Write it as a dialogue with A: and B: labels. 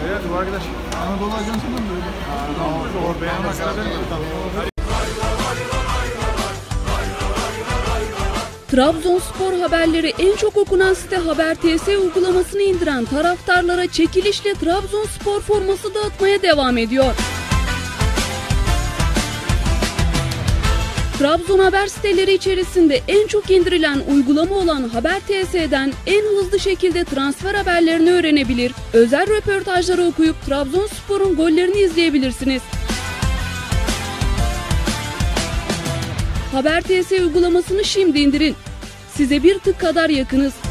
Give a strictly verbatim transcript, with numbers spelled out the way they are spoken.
A: Evet bu arkadaş.
B: Anadolu Ajansı'ndan mı böyle?
A: Aa, zor beğenmez abi.
C: Trabzonspor haberleri en çok okunan site Haber T S uygulamasını indiren taraftarlara çekilişle Trabzonspor forması dağıtmaya devam ediyor. Trabzon haber siteleri içerisinde en çok indirilen uygulama olan Haber T S'den en hızlı şekilde transfer haberlerini öğrenebilir, özel röportajları okuyup Trabzonspor'un gollerini izleyebilirsiniz. Haber T S uygulamasını şimdi indirin. Size bir tık kadar yakınız.